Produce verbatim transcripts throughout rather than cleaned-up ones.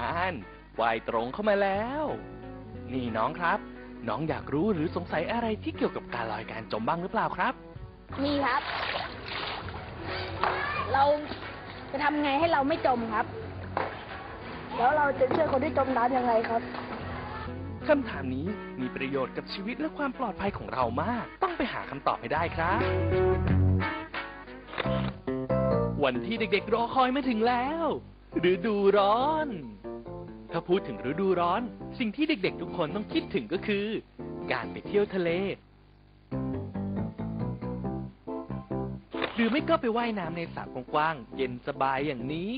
านว่ายตรงเข้ามาแล้วนี่น้องครับน้องอยากรู้หรือสงสัยอะไรที่เกี่ยวกับการลอยการจมบ้างหรือเปล่าครับมีครับเราจะทำไงให้เราไม่จมครับแล้วเราจะช่วยคนที่จมน้ำยังไงครับคำถามนี้มีประโยชน์กับชีวิตและความปลอดภัยของเรามากต้องไปหาคำตอบให้ได้ครับวันที่เด็กๆรอคอยมาถึงแล้วฤดูร้อนถ้าพูดถึงฤดูร้อนสิ่งที่เด็กๆทุกคนต้องคิดถึงก็คือการไปเที่ยวทะเลหรือไม่ก็ไปว่ายน้ำในสระกว้างๆเย็นสบายอย่างนี้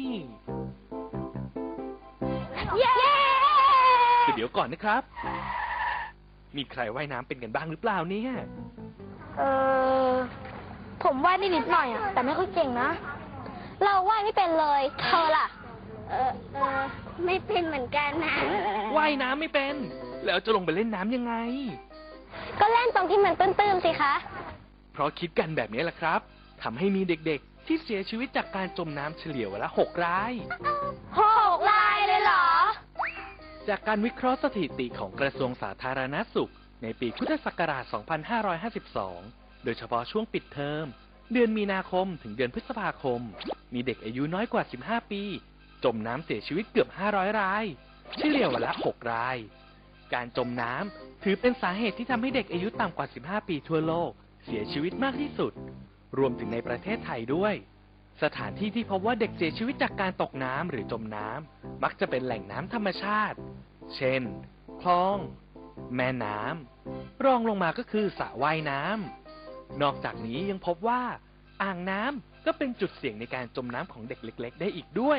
เย้เดี๋ยวก่อนนะครับมีใครว่ายน้ำเป็นกันบ้างหรือเปล่าเนี่ยเออผมว่ายนิดหน่อยอ่ะแต่ไม่ค่อยเก่งนะเราว่ายไม่เป็นเลยเธอล่ะเออเออไม่เป็นเหมือนกันนะว่ายน้ำไม่เป็นแล้วจะลงไปเล่นน้ำยังไงก็เล่นตรงที่มันตื้นๆสิคะเพราะคิดกันแบบนี้แหละครับทำให้มีเด็กๆที่เสียชีวิตจากการจมน้ำเฉลี่ยวันละหกรายหกรายเลยเหรอจากการวิเคราะห์สถิติของกระทรวงสาธารณสุขในปีพุทธศักราช สองพันห้าร้อยห้าสิบสอง โดยเฉพาะช่วงปิดเทอมเดือนมีนาคมถึงเดือนพฤษภาคมมีเด็กอายุน้อยกว่า สิบห้า ปีจมน้ำเสียชีวิตเกือบ ห้าร้อย รายเฉลี่ยวันละ หก รายการจมน้ำถือเป็นสาเหตุที่ทำให้เด็กอายุต่ำกว่า สิบห้า ปีทั่วโลกเสียชีวิตมากที่สุดรวมถึงในประเทศไทยด้วยสถานที่ที่พบว่าเด็กเสียชีวิตจากการตกน้ำหรือจมน้ำมักจะเป็นแหล่งน้ำธรรมชาติเช่นคลองแม่น้ำรองลงมาก็คือสระว่ายน้ำนอกจากนี้ยังพบว่าอ่างน้ำก็เป็นจุดเสี่ยงในการจมน้ำของเด็กเล็กๆได้อีกด้วย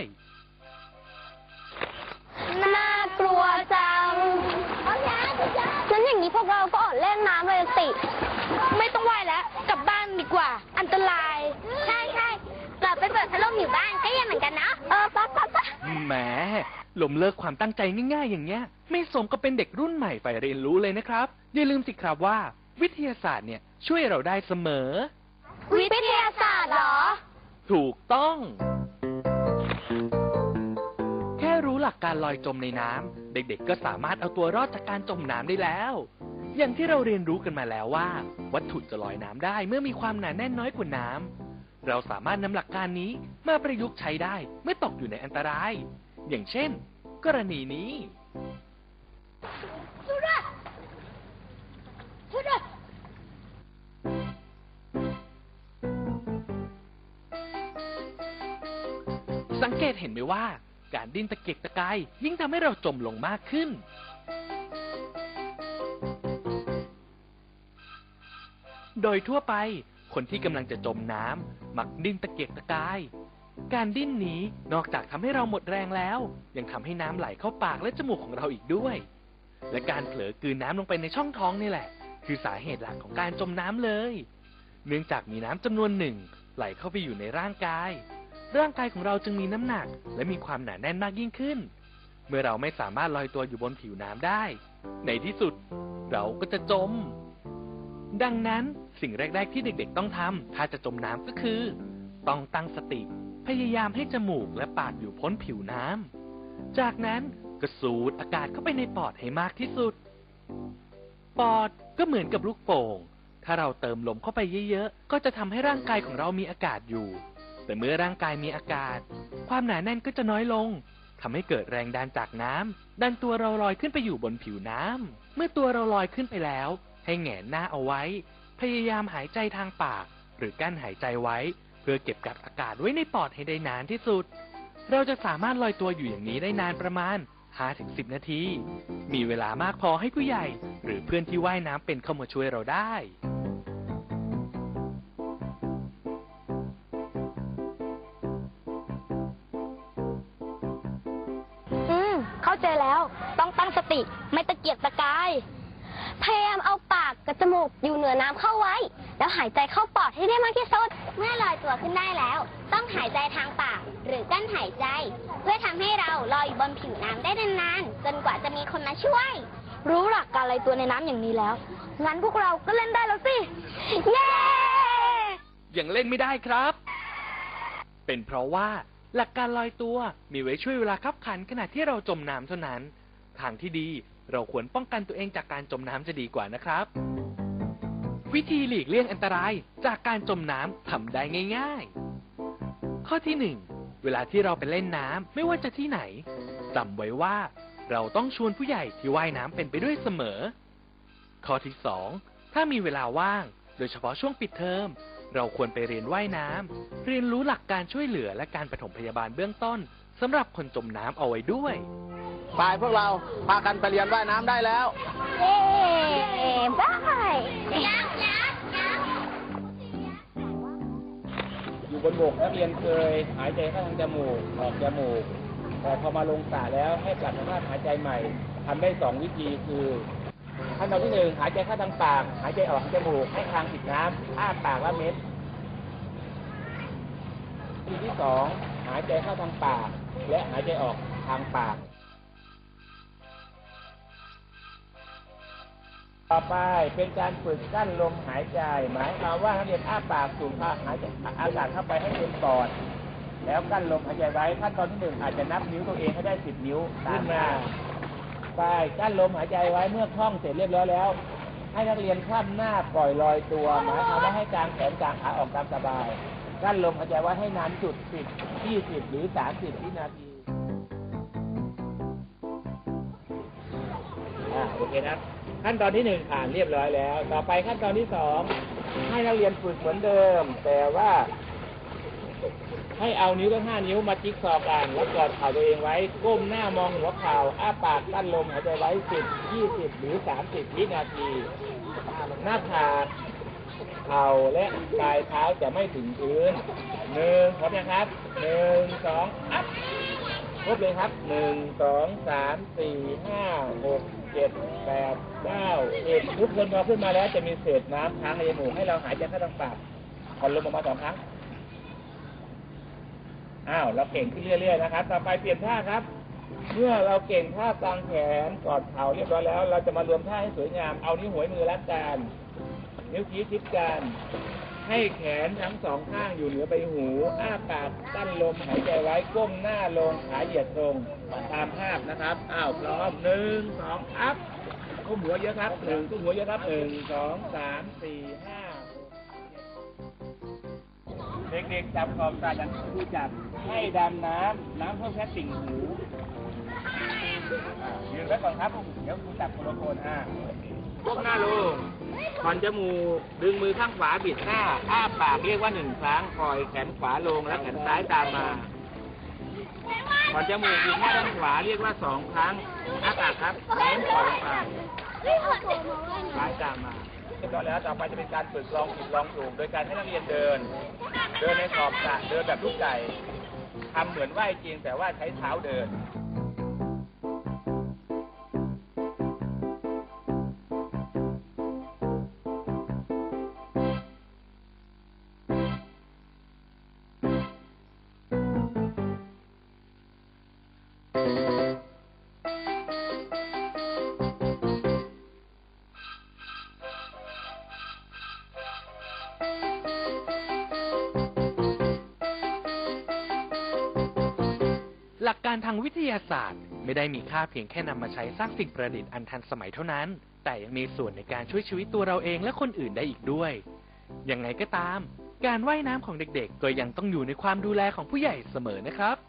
น่ากลัวจังงั้นอย่างนี้พวกเราก็อดเล่นน้ำเลยสิไม่ต้องว่ายแล้วกลับบ้านดีกว่าอันตรายใช่ใช่กลับไปเปิดพัดลมอยู่บ้านก็ยังเหมือนกันนะเออป๊าป๊าป๊าแหมล้มเลิกความตั้งใจง่ายๆอย่างเงี้ยไม่สมกับเป็นเด็กรุ่นใหม่ฝ่ายเรียนรู้เลยนะครับอย่าลืมสิครับว่าวิทยาศาสตร์เนี่ยช่วยเราได้เสมอวิทยาศาสตร์เหรอถูกต้องแค่รู้หลักการลอยจมในน้ำเด็กๆก็สามารถเอาตัวรอดจากการจมน้ำได้แล้วอย่างที่เราเรียนรู้กันมาแล้วว่าวัตถุจะลอยน้ำได้เมื่อมีความหนาแน่นน้อยกว่าน้ำเราสามารถนำหลักการนี้มาประยุกต์ใช้ได้เมื่อตกอยู่ในอันตรายอย่างเช่นกรณีนี้สังเกตเห็นไหมว่าการดิ้นตะเกียกตะกายยิ่งทำให้เราจมลงมากขึ้นโดยทั่วไปคนที่กำลังจะจมน้ำมักดิ้นตะเกียกตะกายการดิ้นนี้นอกจากทำให้เราหมดแรงแล้วยังทำให้น้ำไหลเข้าปากและจมูกของเราอีกด้วยและการเผลอกลืนน้ำลงไปในช่องท้องนี่แหละคือสาเหตุหลักของการจมน้ำเลยเนื่องจากมีน้ำจำนวนหนึ่งไหลเข้าไปอยู่ในร่างกายร่างกายของเราจึงมีน้ำหนักและมีความหนาแน่นมากยิ่งขึ้นเมื่อเราไม่สามารถลอยตัวอยู่บนผิวน้ำได้ในที่สุดเราก็จะจมดังนั้นสิ่งแรกๆที่เด็กๆต้องทำถ้าจะจมน้ำก็คือต้องตั้งสติพยายามให้จมูกและปากอยู่พ้นผิวน้ำจากนั้นก็สูดอากาศเข้าไปในปอดให้มากที่สุดปอดก็เหมือนกับลูกโป่งถ้าเราเติมลมเข้าไปเยอะๆก็จะทำให้ร่างกายของเรามีอากาศอยู่แต่เมื่อร่างกายมีอากาศความหนาแน่นก็จะน้อยลงทำให้เกิดแรงดันจากน้ำดันตัวเราลอยขึ้นไปอยู่บนผิวน้ำเมื่อตัวเราลอยขึ้นไปแล้วให้แหงนหน้าเอาไว้พยายามหายใจทางปากหรือกั้นหายใจไว้เพื่อเก็บกักอากาศไว้ในปอดให้ได้นานที่สุดเราจะสามารถลอยตัวอยู่อย่างนี้ได้นานประมาณ ห้าถึงสิบ นาทีมีเวลามากพอให้ผู้ใหญ่หรือเพื่อนที่ว่ายน้ำเป็นเข้ามาช่วยเราได้อืมเข้าใจแล้วต้องตั้งสติไม่ตะเกียกตะกายพยายามเอาปากกับจมูกอยู่เหนือน้ำเข้าไว้แล้วหายใจเข้าปอดให้ได้มากที่สุดเมื่อลอยตัวขึ้นได้แล้วต้องหายใจทางปากหรือกั้นหายใจเพื่อทำให้เราลอยอยู่บนผิวน้ำได้นานๆจนกว่าจะมีคนมาช่วยรู้หลักการลอยตัวในน้ำอย่างนี้แล้วงั้นพวกเราก็เล่นได้แล้วสิเย้ยังเล่นไม่ได้ครับเป็นเพราะว่าหลักการลอยตัวมีไว้ช่วยเวลาคับขันขณะที่เราจมน้ำเท่านั้นทางที่ดีเราควรป้องกันตัวเองจากการจมน้ำจะดีกว่านะครับวิธีหลีกเลี่ยงอันตรายจากการจมน้ำทำได้ง่ายๆข้อที่หนึ่งเวลาที่เราไปเล่นน้ำไม่ว่าจะที่ไหนจำไว้ว่าเราต้องชวนผู้ใหญ่ที่ว่ายน้ำเป็นไปด้วยเสมอข้อที่สองถ้ามีเวลาว่างโดยเฉพาะช่วงปิดเทอมเราควรไปเรียนว่ายน้ำเรียนรู้หลักการช่วยเหลือและการปฐมพยาบาลเบื้องต้นสำหรับคนจมน้ำเอาไว้ด้วยไปพวกเราพากันไปเรียนว่ายน้ำได้แล้วเย้บายยักยักยักอยู่บนบกนักเรียนเคยหายใจเข้าทางจมูกออกจมูกแต่พอมาลงสระแล้วให้ปรับสภาพหายใจใหม่ทำได้สองวิธีคือขั้นตอนที่หนึ่งหายใจเข้าทางปากหายใจออกทางจมูกให้คางติดน้ำอ้าปากละเม็ดวิธีที่สองหายใจเข้าทางปากและหายใจออกทางปากต่อไปเป็นการฝึกกั้นลมหายใจหมายความว่านักเรียนอ้าปากสูดหายใจอากาศเข้าไปให้เต็มปอดแล้วกั้นลมหายใจไว้ขั้นตอนที่หนึ่งอาจจะนับนิ้วตัวเองให้ได้สิบนิ้วตามมาไปกั้นลมหายใจไว้เมื่อคล่องเสร็จเรียบร้อยแล้วให้นักเรียนคว่ำหน้าปล่อยลอยตัวหมายความว่าให้กางแขนกางขาออกตามสบายกั้นลมหายใจไว้ให้นานจุดสิบ ยี่สิบหรือสามสิบวินาทีอ่าโอเคนะขั้นตอนที่หนึ่งผ่านเรียบร้อยแล้วต่อไปขั้นตอนที่สองให้นักเรียนฝึกเหมือนเดิมแต่ว่าให้เอานิ้วทั้งห้านิ้วมาจิ๊กซอว์กันแล้วกอดเข่าตัวเองไว้ก้มหน้ามองหัวเข่าอ้าปากกั้นลมหายใจไว้สิบ ยี่สิบหรือสามสิบวินาทีหน้าผากเข่าและปลายเท้าจะไม่ถึงพื้นหนึ่งพร้อมยังครับหนึ่งสองอัพครบเลยครับหนึ่งสองสามสี่ห้าหกเจ็ดแปดเก้าสิบทุกคนพอขึ้นมาแล้วจะมีเศษน้ำค้างในจมูกให้เราหายใจเข้าทางปากผ่อนลมออกมาสองครั้งอ้าวเราเก่งขึ้นเรื่อยๆนะครับต่อไปเปลี่ยนท่าครับเมื่อเราเก่งท่ากางแขนกอดเข่าเรียบร้อยแล้วเราจะมารวมท่าให้สวยงามเอานิ้วหัวมือรัดกันนิ้วชี้ชิดกันให้แขนทั้งสองข้างอยู่เหนือใบหูอ้าปากกั้นลมหายใจไว้ก้มหน้าลงขาเหยียดตรงตามภาพนะครับอ้าวพร้อมหนึ่งสองอัพก้มหัวเยอะครับหนึ่งก้มหัวเยอะครับหนึ่งสองสามสี่ห้าเด็กๆจับขอบตาอย่างที่ครูจับให้ดำน้ำน้ำเท่าแค่ติ่งหูยืนไว้ก่อนครับเดี๋ยวครูจับคนละคนอ่ะก้มหน้าลงผ่อนจมูกดึงมือข้างขวาบิดหน้าอ้าปากเรียกว่าหนึ่งครั้งปล่อยแขนขวาลงแล้วแขนซ้ายตามมาผ่อนจมูกบิดหน้าด้านขวาเรียกว่าสองครั้งอ้าปากครับเน้นปล่อยปากซ้ายตามมาเรียบร้อยแล้วต่อไปจะเป็นการฝึกลองผิดลองถูกโดยการให้นักเรียนเดินเดินในขอบสระเดินแบบลูกไก่ทำเหมือนว่ายจริงแต่ว่าใช้เท้าเดินหลักการทางวิทยาศาสตร์ไม่ได้มีค่าเพียงแค่นำมาใช้สร้างสิ่งประดิษฐ์อันทันสมัยเท่านั้นแต่ยังมีส่วนในการช่วยชีวิตตัวเราเองและคนอื่นได้อีกด้วยยังไงก็ตามการว่ายน้ำของเด็กๆก็ยังต้องอยู่ในความดูแลของผู้ใหญ่เสมอนะครับ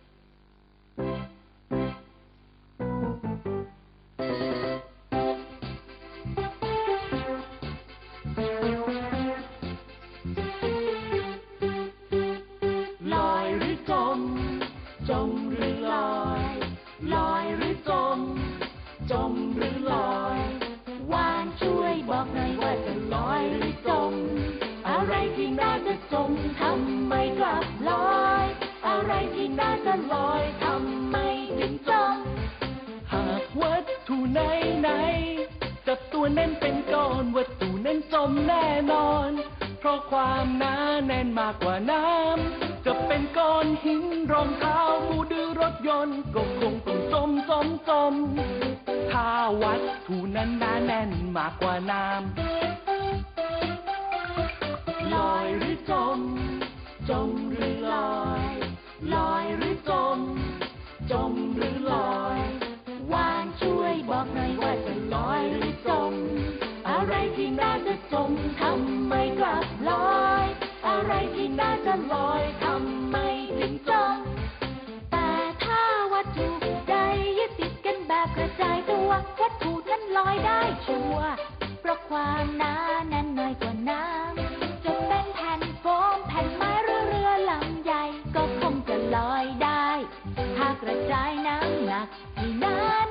ทำไมกลับลอยอะไรที่น่าจะลอยทำไมถึงจมหากวัตถุไหนไหนจับตัวนั้นเป็นก้อนวัตถุนั้นจมแน่นอนเพราะความหนาแน่นมากกว่าน้ำจะเป็นก้อนหินรองเท้ามูดื้อรถยนต์ก็คงต้องจมจมจมถ้าวัตถุนั้นหนาแน่นมากกว่าน้ำลอยหรือจมจมหรือลอยลอยน่าจะลอยทำไมถึงจมแต่ถ้าวัตถุใดยึดติดกันแบบกระจายตัววัตถุนั้นลอยได้ชัวร์เพราะความหนาแน่นน้อยกว่าน้ำจะเป็นแผ่นโฟมแผ่นไม้หรือเรือลำใหญ่ก็คงจะลอยได้ถ้ากระจายน้ำหนักให้นาน